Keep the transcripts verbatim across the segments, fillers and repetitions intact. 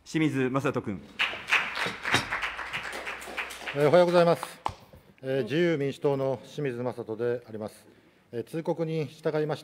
清水雅人君。 おはようございます。自由民主党の清水雅人であります。通告に従いまして、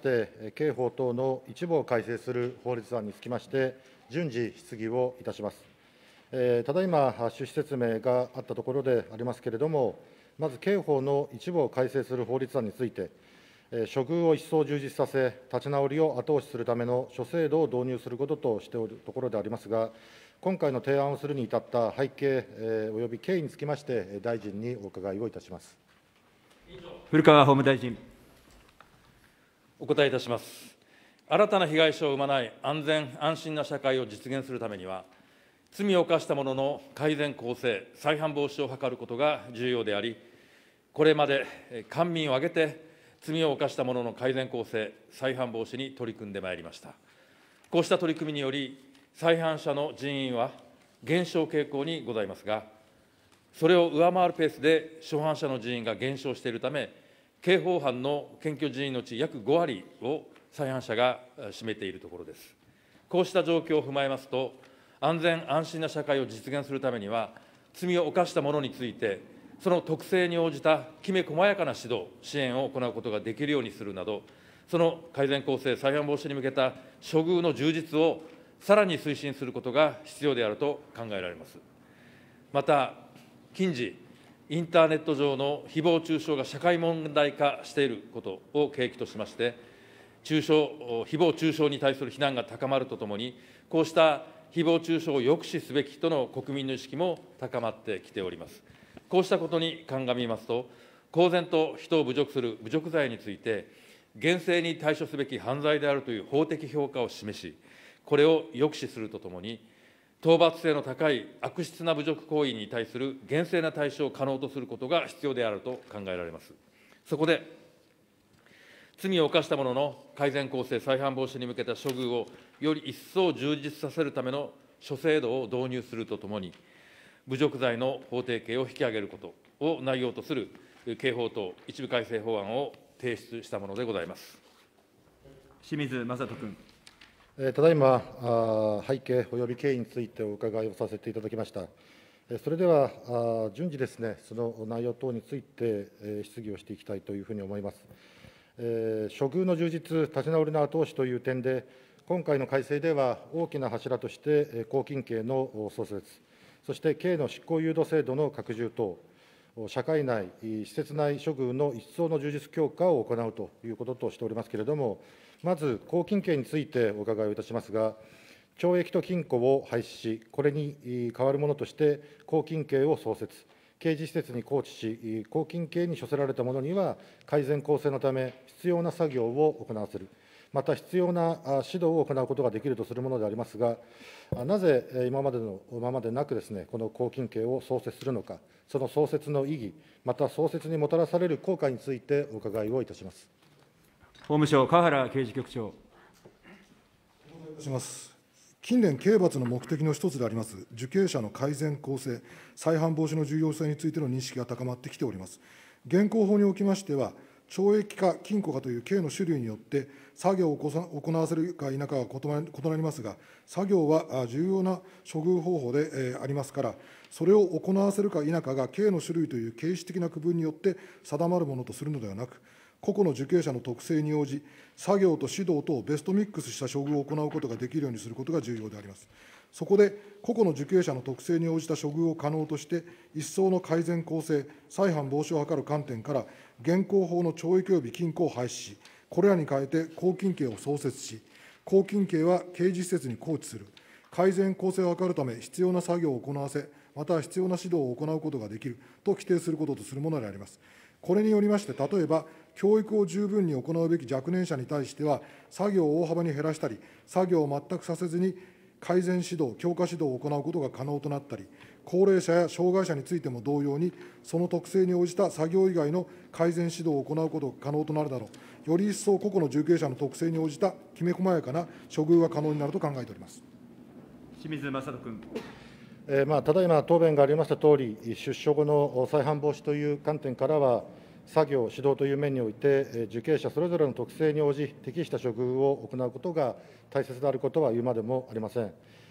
刑法等の一部を改正する法律案につきまして、順次質疑をいたします。ただいま、趣旨説明があったところでありますけれども、まず刑法の一部を改正する法律案について、処遇を一層充実させ、立ち直りを後押しするための諸制度を導入することとしておるところでありますが、今回の提案をするに至った背景および経緯につきまして、大臣にお伺いをいたします。 古川法務大臣。 お答えいたします。新たな被害者を生まない安全・安心な社会を実現するためには、罪を犯した者の改善更生、再犯防止を図ることが重要であり、これまで官民を挙げて罪を犯した者の改善更生、再犯防止に取り組んでまいりました。こうした取り組みにより、再犯者の人員は減少傾向にございますが、それを上回るペースで初犯者の人員が減少しているため、刑法犯の検挙人員のうち約ご割を再犯者が占めているところです。こうした状況を踏まえますと、安全・安心な社会を実現するためには、罪を犯した者について、その特性に応じたきめ細やかな指導、支援を行うことができるようにするなど、その改善構成、再犯防止に向けた処遇の充実をさらに推進することが必要であると考えられます。また、近時、インターネット上の誹謗中傷が社会問題化していることを契機としまして、中傷、誹謗中傷に対する非難が高まるとともに、こうした誹謗中傷を抑止すべきとの国民の意識も高まってきております。こうしたことに鑑みますと、公然と人を侮辱する侮辱罪について、厳正に対処すべき犯罪であるという法的評価を示し、これを抑止するとともに、討伐性の高い悪質な侮辱行為に対する厳正な対処を可能とすることが必要であると考えられます。そこで、罪を犯した者の改善構成、再犯防止に向けた処遇をより一層充実させるための諸制度を導入するとともに、侮辱罪の法定刑を引き上げることを内容とする刑法等一部改正法案を提出したものでございます。 清水雅人君。 ただいま、背景および経緯についてお伺いをさせていただきました。それでは、順次ですね、その内容等について質疑をしていきたいというふうに思います。処遇の充実、立ち直りの後押しという点で、今回の改正では、大きな柱として、拘禁刑の創設、そして刑の執行誘導制度の拡充等、社会内、施設内処遇の一層の充実強化を行うということとしておりますけれども、まず、拘禁刑についてお伺いをいたしますが、懲役と禁錮を廃止し、これに代わるものとして、拘禁刑を創設、刑事施設に拘置し、拘禁刑に処せられた者には、改善更生のため、必要な作業を行わせる、また必要な指導を行うことができるとするものでありますが、なぜ今までのままでなくですね、この拘禁刑を創設するのか、その創設の意義、また創設にもたらされる効果についてお伺いをいたします。 法務省、川原刑事局長。 お答えいたします。近年、刑罰の目的の一つであります、受刑者の改善更生、再犯防止の重要性についての認識が高まってきております。現行法におきましては、懲役か禁錮かという刑の種類によって、作業を行わせるか否かは異なりますが、作業は重要な処遇方法でありますから、それを行わせるか否かが刑の種類という形式的な区分によって定まるものとするのではなく、個々の受刑者の特性に応じ、作業と指導とをベストミックスした処遇を行うことができるようにすることが重要であります。そこで、個々の受刑者の特性に応じた処遇を可能として、一層の改善更生、再犯防止を図る観点から、現行法の懲役及び禁錮を廃止し、これらに変えて拘禁刑を創設し、拘禁刑は刑事施設に拘置する、改善更生を図るため必要な作業を行わせ、また必要な指導を行うことができると規定することとするものであります。これによりまして、例えば、教育を十分に行うべき若年者に対しては、作業を大幅に減らしたり、作業を全くさせずに、改善指導、強化指導を行うことが可能となったり、高齢者や障害者についても同様に、その特性に応じた作業以外の改善指導を行うことが可能となるなど、より一層個々の受刑者の特性に応じたきめ細やかな処遇が可能になると考えております。 清水雅人君。 えーまあ、ただいま答弁がありましたとおり、出所後の再犯防止という観点からは、作業、指導という面において、受刑者それぞれの特性に応じ、適した処遇を行うことが大切であることは言うまでもありません。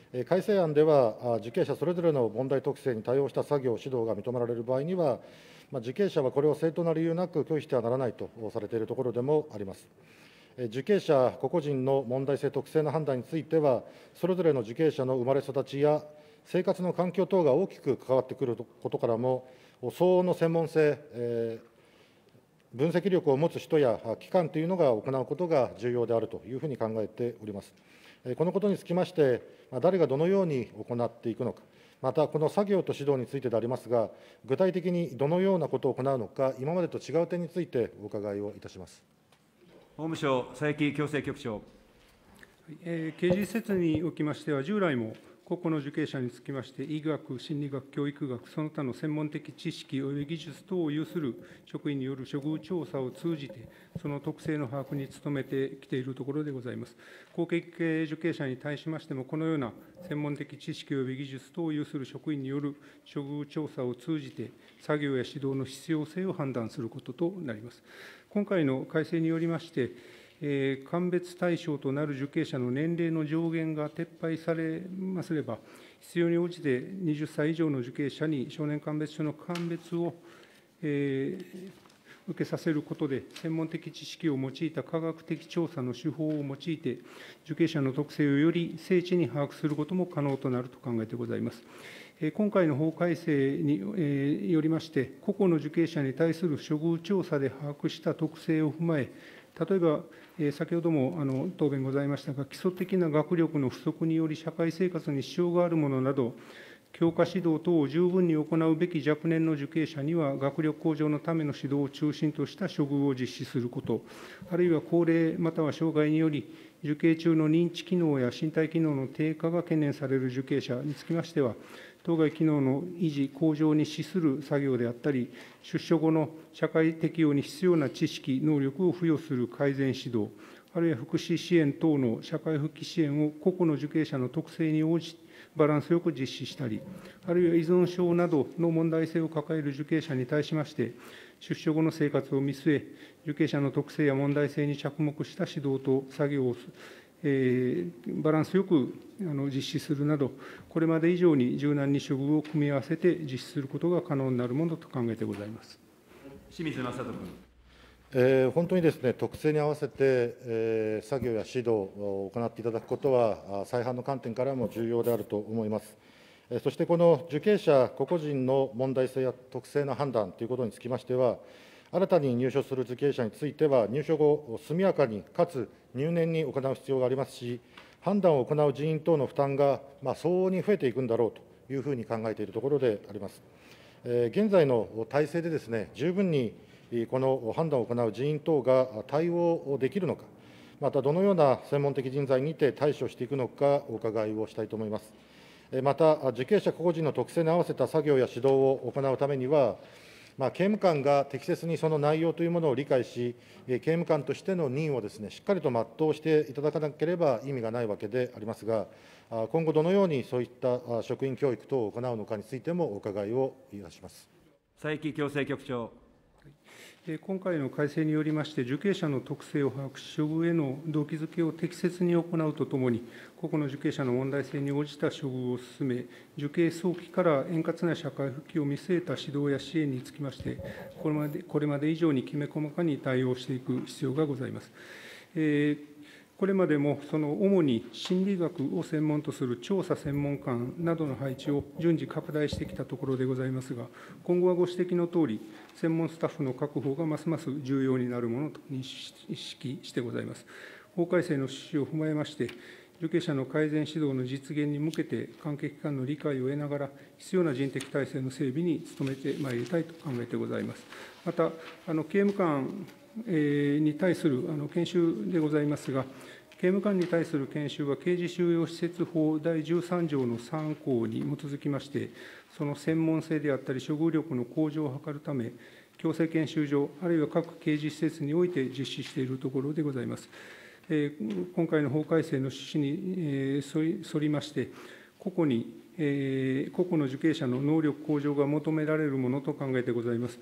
えー改正案では、あ受刑者それぞれの問題特性に対応した作業、指導が認められる場合には、まあ、受刑者はこれを正当な理由なく拒否してはならないとされているところでもあります。えー受刑者個々人の問題性、特性の判断については、それぞれの受刑者の生まれ育ちや生活の環境等が大きく関わってくることからも、相応の専門性、えー分析力を持つ人や機関というのが行うことが重要であるというふうに考えております。このことにつきまして、誰がどのように行っていくのか、またこの作業と指導についてでありますが、具体的にどのようなことを行うのか、今までと違う点についてお伺いをいたします。 法務省、佐伯矯正局長。 えー刑事施設におきましては、従来も個々の受刑者につきまして、医学、心理学、教育学、その他の専門的知識および技術等を有する職員による処遇調査を通じて、その特性の把握に努めてきているところでございます。後継系受刑者に対しましても、このような専門的知識および技術等を有する職員による処遇調査を通じて、作業や指導の必要性を判断することとなります。今回の改正によりまして、えー、鑑別対象となる受刑者の年齢の上限が撤廃されますれば、必要に応じてはたち以上の受刑者に少年鑑別所の鑑別を、えー、受けさせることで、専門的知識を用いた科学的調査の手法を用いて、受刑者の特性をより精緻に把握することも可能となると考えてございます。今回の法改正によりまして、個々の受刑者に対する処遇調査で把握した特性を踏まえ、例えば、先ほどもあの答弁ございましたが、基礎的な学力の不足により社会生活に支障があるものなど、教科指導等を十分に行うべき若年の受刑者には、学力向上のための指導を中心とした処遇を実施すること、あるいは高齢または障害により、受刑中の認知機能や身体機能の低下が懸念される受刑者につきましては、当該機能の維持、向上に資する作業であったり、出所後の社会適応に必要な知識、能力を付与する改善指導、あるいは福祉支援等の社会復帰支援を個々の受刑者の特性に応じ、バランスよく実施したり、あるいは依存症などの問題性を抱える受刑者に対しまして、出所後の生活を見据え、受刑者の特性や問題性に着目した指導と作業をえー、バランスよくあの実施するなど、これまで以上に柔軟に処遇を組み合わせて実施することが可能になるものと考えてございます清水正人君。 えー本当にですね、特性に合わせて、えー作業や指導を行っていただくことは、あ再犯の観点からも重要であると思います。えーそしてこの受刑者個々人の問題性や特性の判断ということにつきましては、新たに入所する受刑者については、入所後、速やかにかつ入念に行う必要がありますし、判断を行う人員等の負担が、まあ、相応に増えていくんだろうというふうに考えているところであります。えー現在の体制でですね、十分にこの判断を行う人員等が対応できるのか、またどのような専門的人材にて対処していくのか、お伺いをしたいと思います。えーまた、受刑者個々人の特性に合わせた作業や指導を行うためには、まあ、刑務官が適切にその内容というものを理解し、えー刑務官としての任をですね、しっかりと全うしていただかなければ意味がないわけでありますが、あ今後どのようにそういったあ職員教育等を行うのかについてもお伺いをいたします。 佐伯矯正局長。 えー今回の改正によりまして、受刑者の特性を把握し、処遇への動機づけを適切に行うとともに、個々の受刑者の問題性に応じた処遇を進め、受刑早期から円滑な社会復帰を見据えた指導や支援につきまして、これまでこれまで以上にきめ細かに対応していく必要がございます。えーこれまでもその主に心理学を専門とする調査専門官などの配置を順次拡大してきたところでございますが、今後はご指摘のとおり、専門スタッフの確保がますます重要になるものと認識してございます。法改正の趣旨を踏まえまして、受刑者の改善指導の実現に向けて、関係機関の理解を得ながら、必要な人的体制の整備に努めてまいりたいと考えてございます。また、あの刑務官に対するあの研修でございますが、刑務官に対する研修は、刑事収容施設法だいじゅうさん条のさん項に基づきまして、その専門性であったり、処遇力の向上を図るため、矯正研修所、あるいは各刑事施設において実施しているところでございます。えー今回の法改正の趣旨に、えー、沿りまして、個々に、えー個々の受刑者の能力向上が求められるものと考えてございます。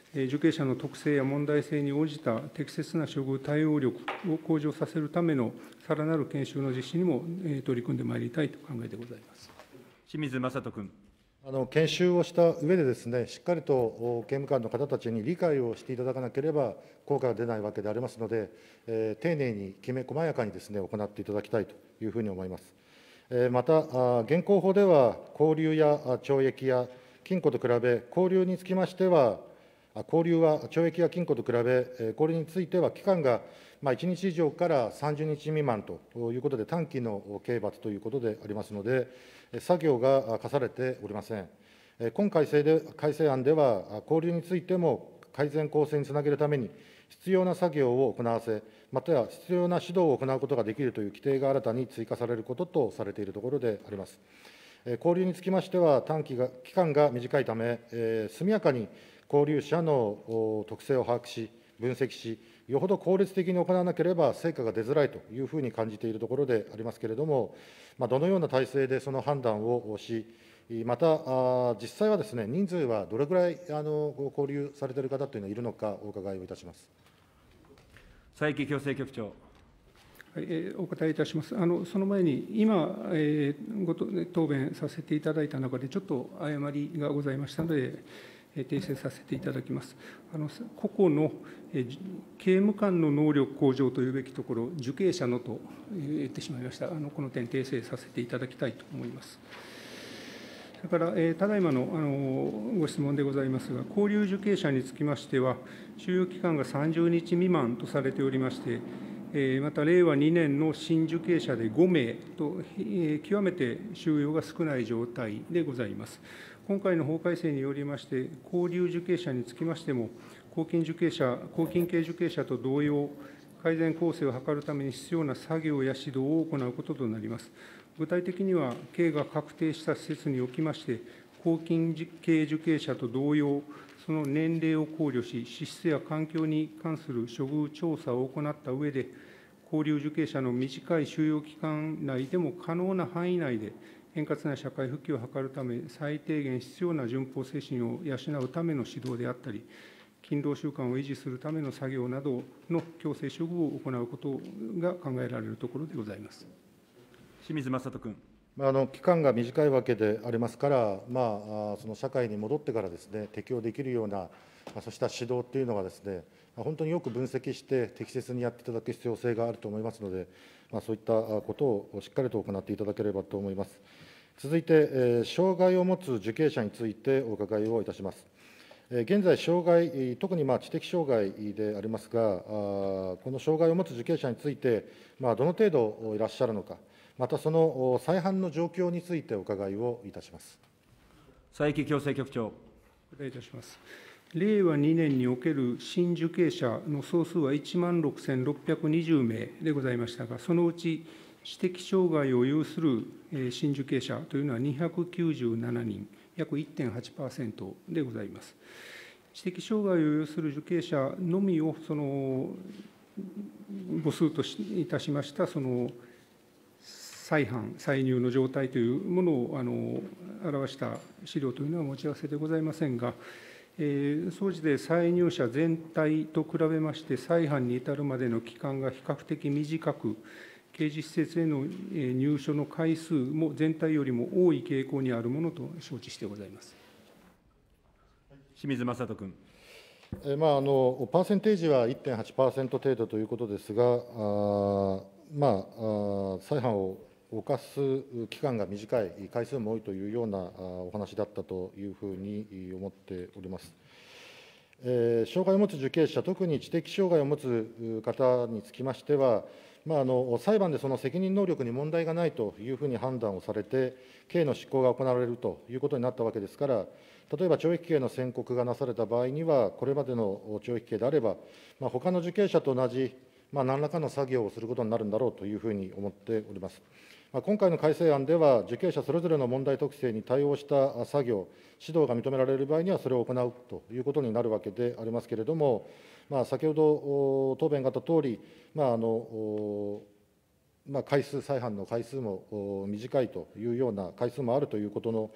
えー受刑者の特性や問題性に応じた適切な処遇対応力を向上させるためのさらなる研修の実施にも、えー取り組んでまいりたいと考えてございます。 清水雅人君。 あの研修をした上でですね、しっかりとお刑務官の方たちに理解をしていただかなければ効果が出ないわけでありますので、えー丁寧にきめ細やかにですね、行っていただきたいというふうに思います。えーまた、あ現行法では、拘留やあ懲役や禁錮と比べ、拘留につきましては、あ拘留は懲役や禁錮と比べ、えー拘留については期間がまあいちにち以上からさんじゅうにち未満ということで、短期の刑罰ということでありますので、作業が課されておりません。今改正で改正案では、拘留についても改善構成につなげるために、必要な作業を行わせ、または必要な指導を行うことができるという規定が新たに追加されることとされているところであります。拘留につきましては、短期が期間が短いため、えー速やかに拘留者のお特性を把握し、分析し、よほど効率的に行わなければ成果が出づらいというふうに感じているところでありますけれども、まあ、どのような体制でその判断をし、また、あ実際はですね、人数はどれぐらいあの交流されている方というのはいるのか、お伺いをいたします。 佐伯矯正局長。 はい、えーお答えいたします。あのその前に、今、えーごと答弁させていただいた中で、ちょっと誤りがございましたので、えー訂正させていただきます。あの個々の、えー刑務官の能力向上というべきところ、受刑者のと言ってしまいました。あのこの点、訂正させていただきたいと思います。それから、えーただいまのあのご質問でございますが、拘留受刑者につきましては、収容期間がさんじゅうにち未満とされておりまして、えーまた令和にねんの新受刑者でごめいと、えー極めて収容が少ない状態でございます。今回の法改正によりまして、拘留受刑者につきましても、拘禁受刑者、拘禁刑受刑者と同様、改善構成を図るために必要な作業や指導を行うこととなります。具体的には、刑が確定した施設におきまして、拘禁刑受刑者と同様、その年齢を考慮し、資質や環境に関する処遇調査を行った上で、拘留受刑者の短い収容期間内でも可能な範囲内で、円滑な社会復帰を図るため、最低限必要な順法精神を養うための指導であったり、勤労習慣を維持するための作業などの強制処遇を行うことが考えられるところでございます。 清水雅人君。 あの期間が短いわけでありますから、まあ、その社会に戻ってからですね、適用できるような、そうした指導っていうのがですね、本当によく分析して適切にやっていただく必要性があると思いますので、まあ、そういったことをしっかりと行っていただければと思います。続いて、えー、障害を持つ受刑者についてお伺いをいたします。えー現在、障害、特にまあ知的障害でありますが、あこの障害を持つ受刑者について、まあ、どの程度いらっしゃるのか、またその再犯の状況についてお伺いをいたします。 佐伯矯正局長。 お答えいたします。令和にねんにおける新受刑者の総数はいちまんろくせんろっぴゃくにじゅうめいでございましたが、そのうち知的障害を有する新受刑者というのはにひゃくきゅうじゅうななにん、約 いってんはちパーセント でございます。知的障害を有する受刑者のみをその母数といたしましたその再犯、再入の状態というものをあの表した資料というのは持ち合わせでございませんが、えー、総じて再入者全体と比べまして、再犯に至るまでの期間が比較的短く、刑事施設への入所の回数も全体よりも多い傾向にあるものと承知してございます。 清水雅人君。 えーまあ、あのパーセンテージは いってんはちパーセント 程度ということですが、あまあ、あ再犯を犯す期間が短い、回数も多いというようなお話だったというふうに思っております。えー障害を持つ受刑者、特に知的障害を持つ方につきましては、まあ、あの裁判でその責任能力に問題がないというふうに判断をされて、刑の執行が行われるということになったわけですから、例えば懲役刑の宣告がなされた場合には、これまでの懲役刑であれば、まあ、他の受刑者と同じ、まあ、何らかの作業をすることになるんだろうというふうに思っております。まあ、今回の改正案では、受刑者それぞれの問題特性に対応した作業、指導が認められる場合には、それを行うということになるわけでありますけれども、まあ、先ほど答弁があったとおり、まああのまあ、回数、再犯の回数も短いというような回数もあるということの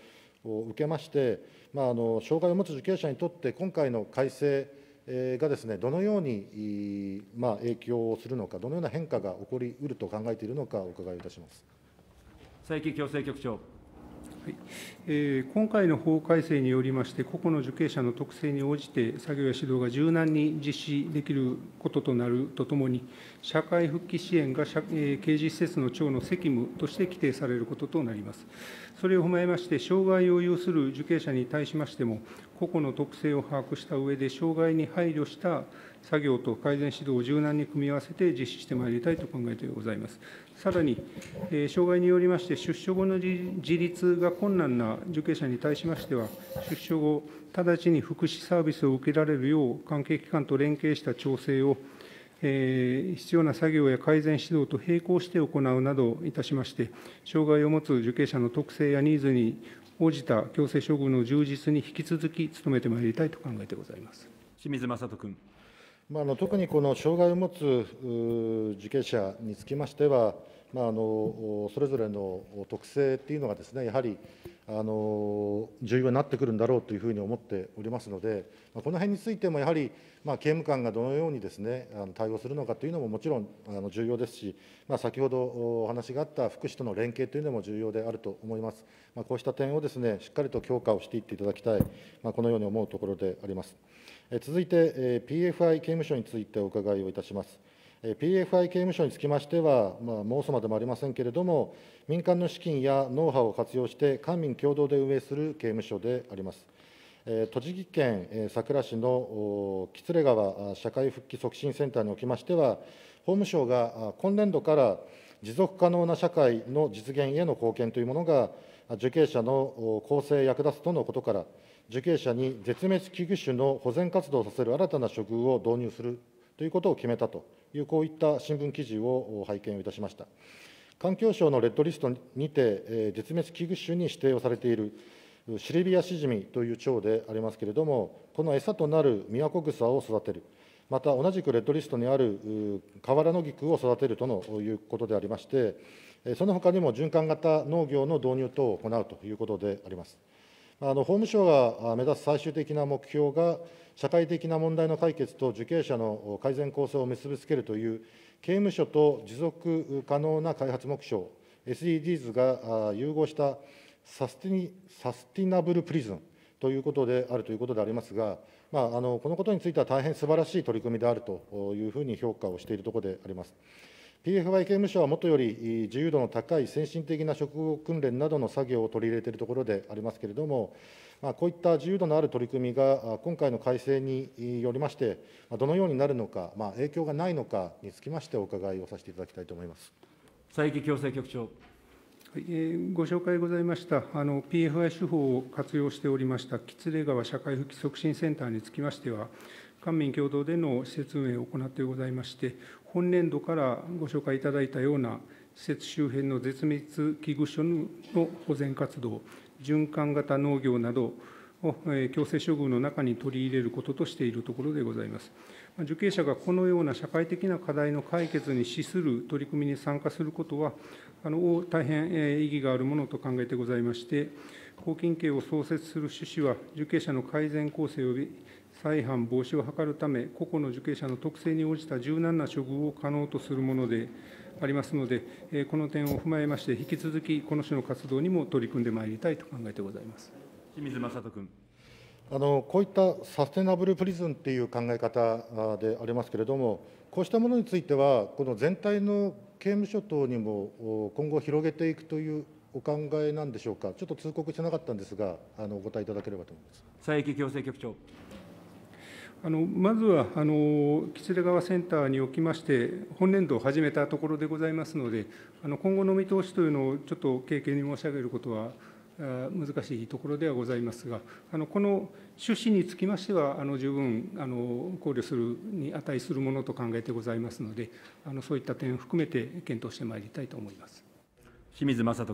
を受けまして、まあ、あの障害を持つ受刑者にとって、今回の改正がですね、どのように、まあ、影響をするのか、どのような変化が起こりうると考えているのか、お伺いいたします。 佐伯矯正局長。 はいえー、今回の法改正によりまして、個々の受刑者の特性に応じて、作業や指導が柔軟に実施できることとなるとともに、社会復帰支援が社、えー、刑事施設の長の責務として規定されることとなります。それを踏まえまして、障害を有する受刑者に対しましても、個々の特性を把握した上で、障害に配慮した作業と改善指導を柔軟に組み合わせて実施してまいりたいと考えてございます。さらに、えー、障害によりまして、出所後の自立が困難な受刑者に対しましては、出所後、直ちに福祉サービスを受けられるよう、関係機関と連携した調整を、えー、必要な作業や改善指導と並行して行うなどいたしまして、障害を持つ受刑者の特性やニーズに応じた矯正処遇の充実に引き続き努めてまいりたいと考えてございます。 清水雅人君。 まあ、あの特にこの障害を持つ受刑者につきましては、まあ、あのそれぞれの特性っていうのがですね、やはりあの重要になってくるんだろうというふうに思っておりますので、まあ、この辺についてもやはり、まあ、刑務官がどのようにですね、あの対応するのかというのももちろんあの重要ですし、まあ、先ほどお話があった福祉との連携というのも重要であると思います。まあ、こうした点をですね、しっかりと強化をしていっていただきたい、まあ、このように思うところであります。続いて、ピーエフアイ 刑務所についてお伺いをいたします。ピーエフアイ 刑務所につきましては、まあ、申すまでもありませんけれども、民間の資金やノウハウを活用して、官民共同で運営する刑務所であります。栃木県さくら市の喜連川社会復帰促進センターにおきましては、法務省が今年度から持続可能な社会の実現への貢献というものが、受刑者の更生へ役立つとのことから、受刑者に絶滅危惧種の保全活動をさせる新たな処遇を導入するということを決めたという、こういった新聞記事を拝見をいたしました。環境省のレッドリストにて、絶滅危惧種に指定をされているシリビアシジミという蝶でありますけれども、この餌となるミヤコグサを育てる、また同じくレッドリストにあるカワラノギクを育てるとのいうことでありまして、そのほかにも循環型農業の導入等を行うということであります。あの法務省が目指す最終的な目標が、社会的な問題の解決と受刑者の改善構成を結び付けるという、刑務所と持続可能な開発目標、エスディージーズ が融合したサスティニサスティナブルプリズンということであるということでありますが、まあ、あのこのことについては大変素晴らしい取り組みであるというふうに評価をしているところであります。ピーエフアイ 刑務所はもとより自由度の高い先進的な職業訓練などの作業を取り入れているところでありますけれども、まあ、こういった自由度のある取り組みが今回の改正によりまして、どのようになるのか、まあ、影響がないのかにつきましてお伺いをさせていただきたいと思います。 佐伯矯正局長。 えー、ご紹介ございましたあの ピーエフアイ 手法を活用しておりました喜連川社会復帰促進センターにつきましては、官民共同での施設運営を行ってございまして、本年度からご紹介いただいたような施設周辺の絶滅危惧種の保全活動、循環型農業などを強制処遇の中に取り入れることとしているところでございます。受刑者がこのような社会的な課題の解決に資する取り組みに参加することは、あの大変意義があるものと考えてございまして、拘禁刑を創設する趣旨は、受刑者の改善構成及び再犯防止を図るため、個々の受刑者の特性に応じた柔軟な処遇を可能とするものでありますので、この点を踏まえまして、引き続きこの種の活動にも取り組んでまいりたいと考えてございます。 清水雅人君。 あのこういったサステナブルプリズンという考え方でありますけれども、こうしたものについては、この全体の刑務所等にも今後広げていくというお考えなんでしょうか。ちょっと通告してなかったんですが、あのお答えいただければと思います。 佐伯矯正局長。 あのまずはあの喜連川センターにおきまして、本年度を始めたところでございますので、あの今後の見通しというのをちょっと軽々に申し上げることは難しいところではございますが、あのこの趣旨につきましては、あの十分あの考慮するに値するものと考えてございますので、あのそういった点を含めて検討してまいりたいと思います。 清水雅人君。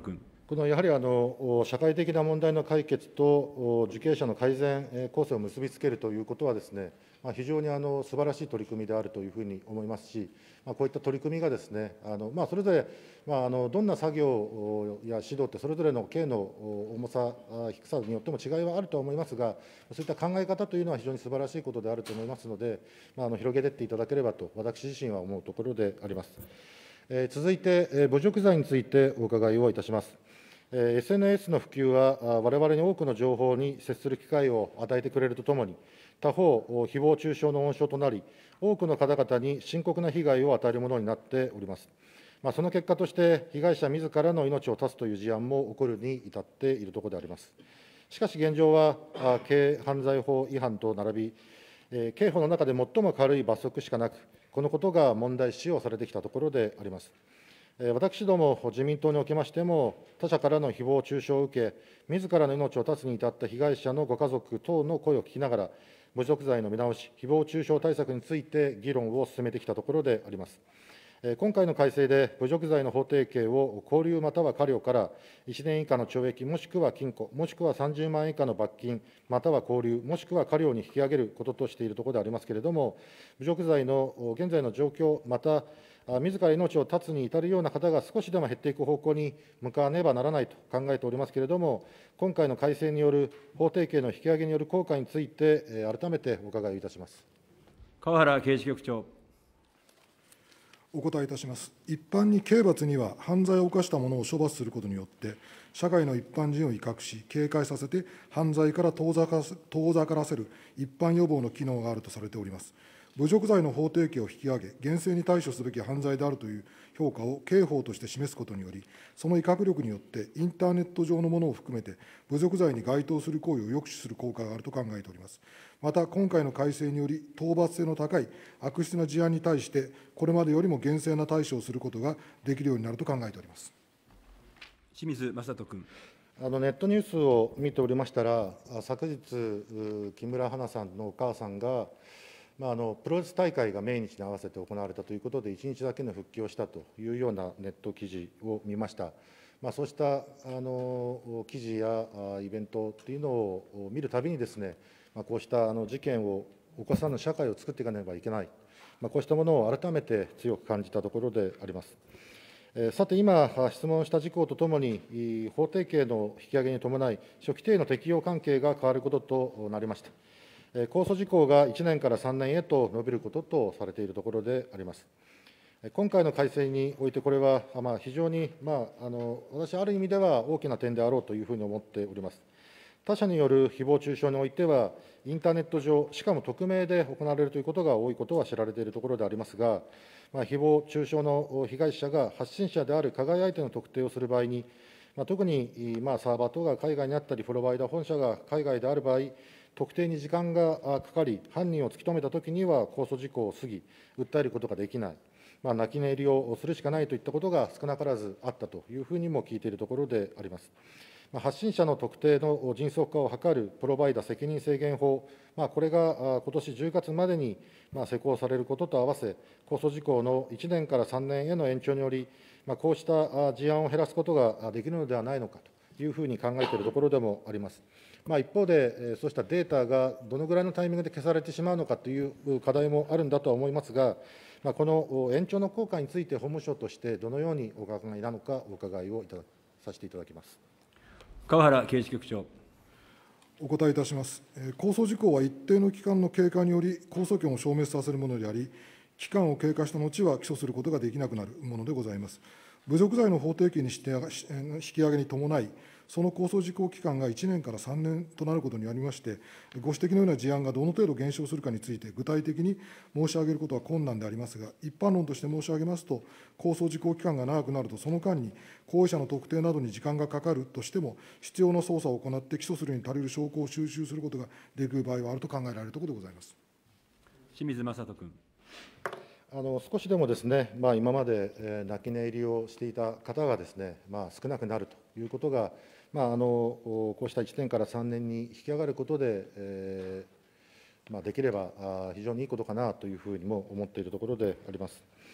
このやはりあの社会的な問題の解決と受刑者の改善構成を結びつけるということはですね、非常にあの素晴らしい取り組みであるというふうに思いますし、こういった取り組みがですね、あのまあそれぞれ、まあ、あのどんな作業や指導って、それぞれの刑の重さ、低さによっても違いはあるとは思いますが、そういった考え方というのは非常に素晴らしいことであると思いますので、まあ、あの広げていっていただければと、私自身は思うところであります。えー、続いて、えー、侮辱罪についてお伺いをいたします。エスエヌエス の普及は、われわれに多くの情報に接する機会を与えてくれるとともに、他方、誹謗中傷の温床となり、多くの方々に深刻な被害を与えるものになっております。まあ、その結果として、被害者みずからの命を絶つという事案も起こるに至っているところであります。しかし現状は、軽犯罪法違反と並び、刑法の中で最も軽い罰則しかなく、このことが問題視をされてきたところであります。私ども自民党におきましても、他者からの誹謗中傷を受け、みずからの命を絶つに至った被害者のご家族等の声を聞きながら、侮辱罪の見直し、誹謗中傷対策について議論を進めてきたところであります。今回の改正で、侮辱罪の法定刑を拘留または科料からいちねん以下の懲役、もしくは禁錮、もしくはさんじゅうまんえん以下の罰金、または拘留、もしくは科料に引き上げることとしているところでありますけれども、侮辱罪の現在の状況、また、みずから命を絶つに至るような方が少しでも減っていく方向に向かわねばならないと考えておりますけれども、今回の改正による法定刑の引き上げによる効果について、改めてお伺いをいたします。 川原刑事局長。 お答えいたします。一般に刑罰には、犯罪を犯した者を処罰することによって、社会の一般人を威嚇し、警戒させて、犯罪から遠ざからせる一般予防の機能があるとされております。侮辱罪の法定刑を引き上げ、厳正に対処すべき犯罪であるという評価を刑法として示すことにより、その威嚇力によって、インターネット上のものを含めて、侮辱罪に該当する行為を抑止する効果があると考えております。また、今回の改正により、討伐性の高い悪質な事案に対して、これまでよりも厳正な対処をすることができるようになると考えております。 清水雅人君。 あのネットニュースを見ておりましたら、昨日、木村花さんのお母さんが、まあ、あのプロレス大会が命日に合わせて行われたということで、いちにちだけの復帰をしたというようなネット記事を見ました。まあ、そうしたあの記事やイベントというのを見るたびにですね、まあ、こうしたあの事件を起こさぬ社会を作っていかねばいけない、まあ、こうしたものを改めて強く感じたところであります。さて、今、質問した事項とともに、法定刑の引き上げに伴い、初期刑の適用関係が変わることとなりました。控訴事項がいちねんからさんねんへと伸びることとされているところであります。今回の改正において、これはまあ非常に、まあ、あの私、ある意味では大きな点であろうというふうに思っております。他者による誹謗中傷においては、インターネット上、しかも匿名で行われるということが多いことは知られているところでありますが、まあ、誹謗中傷の被害者が発信者である加害相手の特定をする場合に、まあ、特に、まあ、サーバー等が海外にあったり、プロバイダー本社が海外である場合、特定に時間がかかり、犯人を突き止めたときには控訴事項を過ぎ、訴えることができない、まあ、泣き寝入りをするしかないといったことが少なからずあったというふうにも聞いているところであります。まあ、発信者の特定の迅速化を図るプロバイダ責任制限法、まあ、これがことしじゅうがつまでにまあ施行されることと合わせ、控訴事項のいちねんからさんねんへの延長により、まあ、こうした事案を減らすことができるのではないのかというふうに考えているところでもあります。まあ、一方で、そうしたデータがどのぐらいのタイミングで消されてしまうのかという課題もあるんだとは思いますが、まあ、この延長の効果について、法務省としてどのようにお考えなのか、お伺いをいたださせていただきます。 川原刑事局長。 お答えいたします。控訴事項は一定の期間の経過により、控訴権を消滅させるものであり、期間を経過した後は起訴することができなくなるものでございます。侮辱罪の法定刑にして引き上げに伴い、その控訴事項期間がいちねんからさんねんとなることにありまして、ご指摘のような事案がどの程度減少するかについて、具体的に申し上げることは困難でありますが、一般論として申し上げますと、控訴事項期間が長くなると、その間に行為者の特定などに時間がかかるとしても、必要な捜査を行って起訴するに足りる証拠を収集することができる場合はあると考えられるところでございます。 清水雅人君。 あの少しでもですね、まあ、今まで、えー、泣き寝入りをしていた方がですね、まあ、少なくなるということが、まあ、あのこうしたいちねんからさんねんに引き上がることで、えーまあ、できればあ非常にいいことかなというふうにも思っているところであります。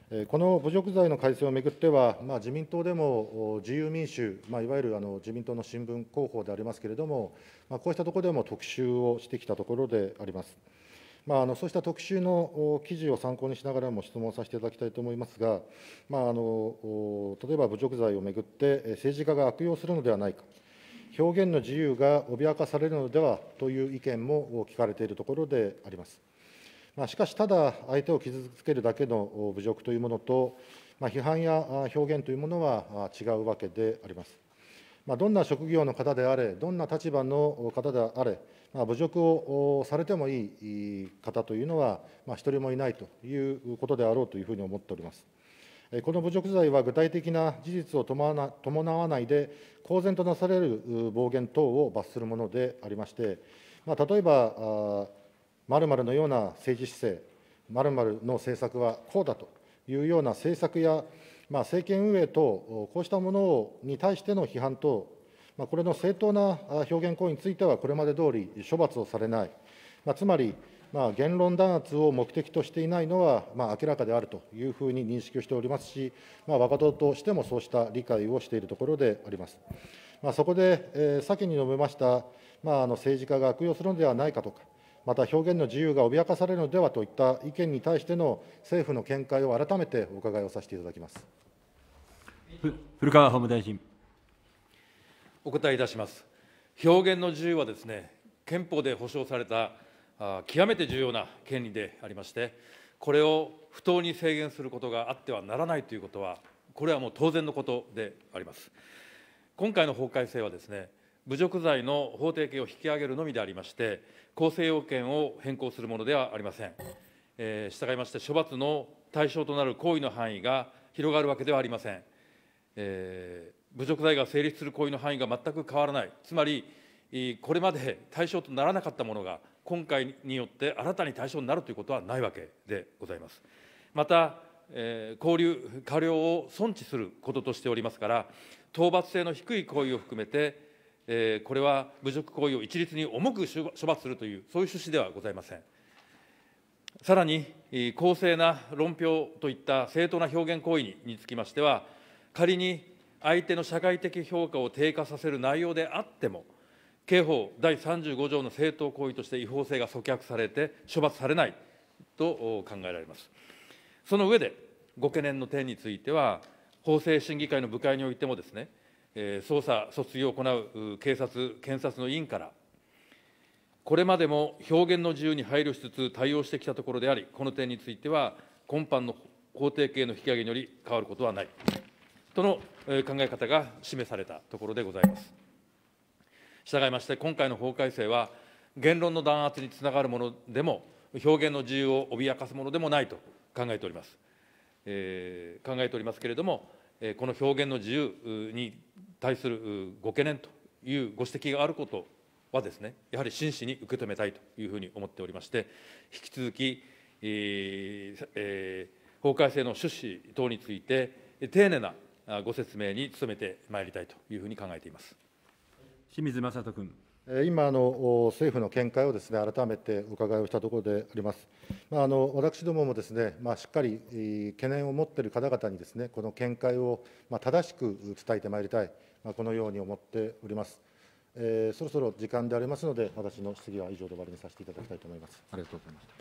この侮辱罪の改正をめぐっては、まあ、自民党でも自由民主、まあ、いわゆるあの自民党の新聞広報でありますけれども、まあ、こうしたところでも特集をしてきたところであります。まあ、あのそうした特集の記事を参考にしながらも質問させていただきたいと思いますが、まあ、あの例えば侮辱罪をめぐって政治家が悪用するのではないか、表現の自由が脅かされるのではという意見も聞かれているところであります。まあ、しかし、ただ相手を傷つけるだけの侮辱というものと、まあ、批判や表現というものは違うわけであります。まあ、どんな職業の方であれ、どんな立場の方であれ、まあ、侮辱をされてもいい方というのは、まあ、一人もいないということであろうというふうに思っております。この侮辱罪は具体的な事実を伴わないで、公然となされる暴言等を罰するものでありまして、まあ、例えば、〇〇のような政治姿勢、〇〇の政策はこうだというような政策や、まあ、政権運営等、こうしたものに対しての批判等、まあ、これの正当な表現行為については、これまで通り処罰をされない、まあ、つまり、まあ、言論弾圧を目的としていないのは、まあ、明らかであるというふうに認識をしておりますし、まあ、我が党としてもそうした理解をしているところであります。まあ、そこで、えー、先に述べました、まあ、あの政治家が悪用するのではないかとか、また表現の自由が脅かされるのではといった意見に対しての政府の見解を改めてお伺いをさせていただきます。 古川法務大臣。 お答えいたします。表現の自由はですね、憲法で保障されたあ極めて重要な権利でありまして、これを不当に制限することがあってはならないということは、これはもう当然のことであります。今回の法改正はですね、侮辱罪の法定刑を引き上げるのみでありまして、構成要件を変更するものではありません。えー、従いまして、処罰の対象となる行為の範囲が広がるわけではありません。えー、侮辱罪が成立する行為の範囲が全く変わらない、つまり、これまで対象とならなかったものが、今回によって新たに対象になるということはないわけでございます。また、えー、拘留、過料を存置することとしておりますから、討伐性の低い行為を含めて、えー、これは侮辱行為を一律に重く処罰するという、そういう趣旨ではございません。さらに、公正な論評といった正当な表現行為につきましては、仮に相手の社会的評価を低下させる内容であっても、刑法だいさんじゅうご条の正当行為として違法性が阻却されて処罰されないと考えられます。その上で、ご懸念の点については、法制審議会の部会においてもですね、捜査、訴追を行う警察、検察の委員から、これまでも表現の自由に配慮しつつ対応してきたところであり、この点については、今般の法定刑の引き上げにより変わることはないとの考え方が示されたところでございます。従いまして、今回の法改正は、言論の弾圧につながるものでも、表現の自由を脅かすものでもないと考えております。えー、考えておりますけれども、この表現の自由に対するご懸念というご指摘があることはですね、やはり真摯に受け止めたいというふうに思っておりまして、引き続き、えーえー、法改正の趣旨等について、丁寧なご説明に努めてまいりたいというふうに考えています。 清水雅人君。 今あの、政府の見解をですね、改めてお伺いをしたところであります。まあ、あの私どももですね、まあ、しっかり懸念を持っている方々にですね、この見解をまあ正しく伝えてまいりたい、まあ、このように思っております。えー、そろそろ時間でありますので、私の質疑は以上で終わりにさせていただきたいと思います。ありがとうございました。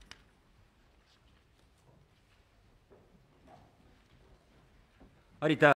有田